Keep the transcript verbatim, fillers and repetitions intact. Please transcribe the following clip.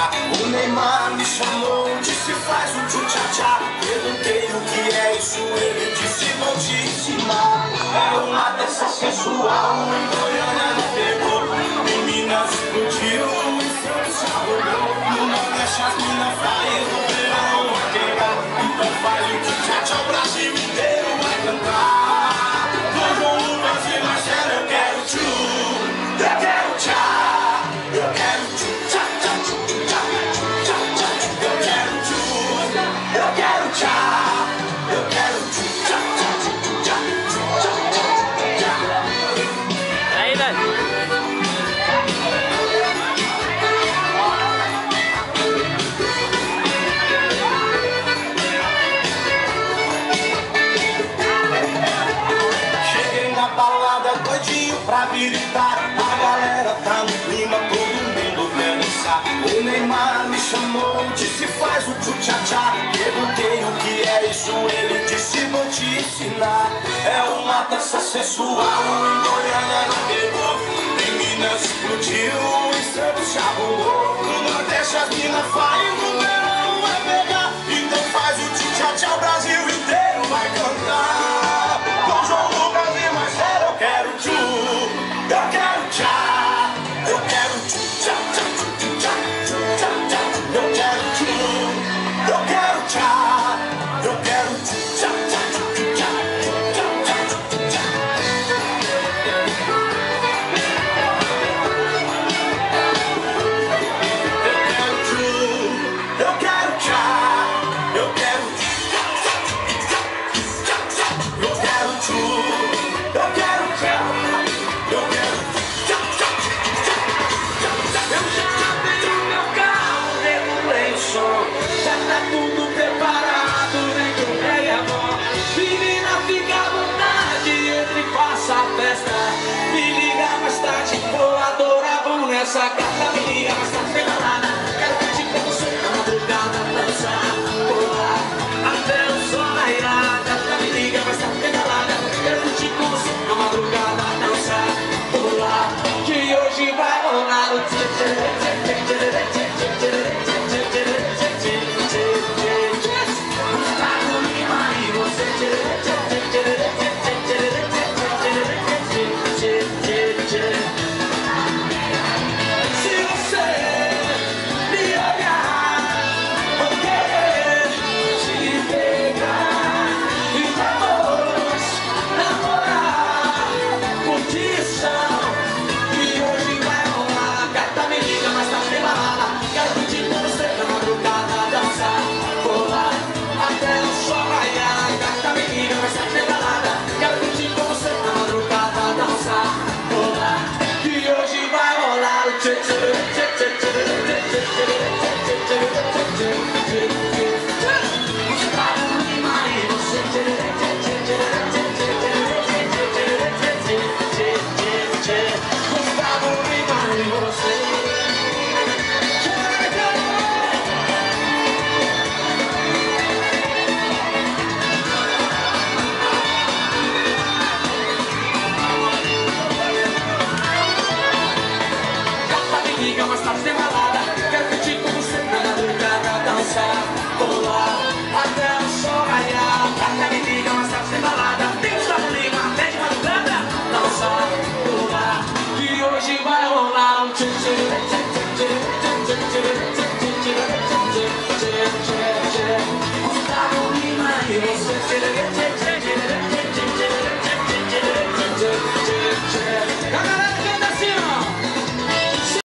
dançar. O Neymar me chamou, disse faz um tchu-tchá-tchá. Perguntei o que é isso, ele disse vou te ensinar. É uma dança sensual, em Goiânia não pegou. Em Minas explodiu, em Santos já rolou. No Nordeste as minas fazem, no verão vai pegar. Então faz o tchu-tchá-tchá, o Brasil inteiro vai cantar. Com João Lucas e Marcelo eu quero tchu, eu quero tchá, eu quero tchu-tchá-tchá, tchu-tchá, tchu-tchá-tchá. Eu quero tchu, eu quero tchá, eu quero tchu-tchá-tchá, tchu-tchá, tchu-tchá-tchá. Aí, velho. Doidinho pra gritar, a galera tá no clima, todo mundo quer dançar. O Neymar me chamou, disse faz o tchu-tchá-tchá. Perguntei o que é isso, ele disse vou te ensinar. É uma dança sensual, em Goiânia não pegou. Em Minas explodiu, em Santos já rolou. No Nordeste as minas fazem, no verão vai pegar. Então faz o tchu-tchá-tchá, o Brasil inteiro vai cantar. Com João Lucas e Marcelo eu quero tchu, eu quero tchá, eu quero tchu-tchá-tchá, tchu-tchá, tchu-tchá-tchá. Eu quero tchu, eu quero tchá, eu quero tchu-tchá-tchá, tchu-tchá, tchu-tchá-tchá, tchu-tchá. Eu quero tchu, eu quero tchá, eu quero tchu-tchá-tchá, tchu-tchá-tchá. Eu quero tchu, eu quero tchá, eu quero tchá-tchá, tchu-tchá, tchu-tchá. Eu já abri o meu carro, regulei o som, já tá tudo preparado, vem que o rei é bom. Menina, fica à vontade, entre e faça a festa. Me liga mais tarde, vou adorar, vamos nessa gata. Me liga mais tarde, vem balada. Quero curtir com você na madrugada, dançar, pular, até o sol raiar. Gata, me liga mais tarde, vem balada. Quero curtir com você na madrugada, dançar, pular, que hoje vai rolar o tchê tchê tchê tchê tchê tchê tchê tchê tchê tchê. Gustavo Lima e você tchê tchê tchê tchê tchê tchê tchê tchê tchê. Se você me olhar, vou querer te pegar e vamos namorar, curtição, e hoje vai rolar. Gata, me liga mais tarde, tem balada. Quero curtir com você na madrugada, dançar, pular, até o sol raiar. Gata, me liga mais tarde, tem balada. Quero curtir com você na madrugada, dançar, pular, que hoje vai rolar o tchê tchê tchê tchê tchê tchê tchê tchê tchê tchê tchê. Gustavo Lima e você tchê tchê tchê tchê tchê tchê tchê tchê tchê. Gustavo Lima e você. Gata, me liga mais tarde, tem balada. Quero curtir com você na madrugada, dançar, pular, até o sol raiar. Gata, me liga mais tarde, tem balada. Tem Gustavo Lima, até de madrugada, dançar, pular, que hoje vai rolar um tchê tchê tchê tchê tchê tchê tchê tchê tchê tchê tchê. Gustavo Lima e você tchê tchê tchê tchê tchê tchê tchê tchê tchê tchê tchê. A galera